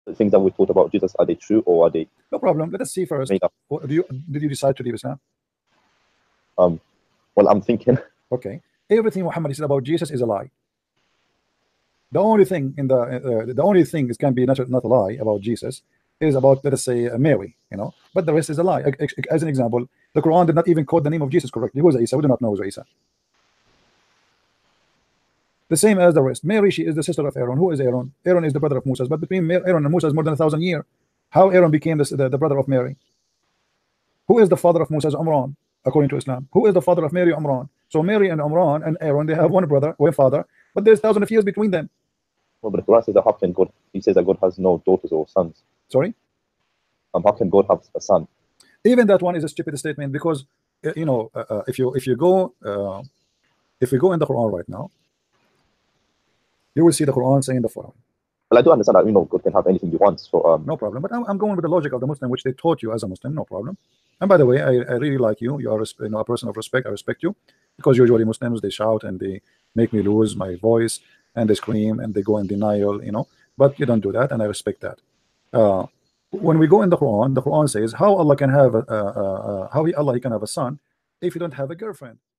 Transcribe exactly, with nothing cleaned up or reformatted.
the things that we thought about Jesus, are they true or are they no problem? Let us see first. made up? What, do you did you decide to leave Islam? Um, well, I'm thinking. Okay, everything Muhammad said about Jesus is a lie. The only thing in the uh, the only thing is can be not, not a lie about Jesus is about, let us say, uh, Mary, you know, but the rest is a lie. As an example, the Quran did not even quote the name of Jesus correctly. Who is Isa? We do not know who is Isa. The same as the rest. Mary, she is the sister of Aaron. Who is Aaron? Aaron is the brother of Moses. But between Aaron and Moses, more than a thousand years. How Aaron became the, the, the brother of Mary? Who is the father of Moses? Umran, according to Islam. Who is the father of Mary? Umran. So Mary and Umran and Aaron, they have one brother, one father, but there's thousands of years between them. Well, but the Quran says that how can God? He says that God has no daughters or sons. Sorry. Um, how can God have a son? Even that one is a stupid statement because uh, you know uh, uh, if you if you go uh, if we go in the Quran right now, you will see the Quran saying the following. Well, I do understand that, you know, God can have anything he wants. So um, no problem. But I'm, I'm going with the logic of the Muslim, which they taught you as a Muslim. No problem. And by the way, I, I really like you. You are you know, a person of respect. I respect you because usually Muslims, they shout and they make me lose my voice and they scream and they go in denial, you know. But you don't do that, and I respect that. Uh, when we go in the Quran, the Quran says how Allah can have a, uh, uh, how Allah he can have a son if you don't have a girlfriend.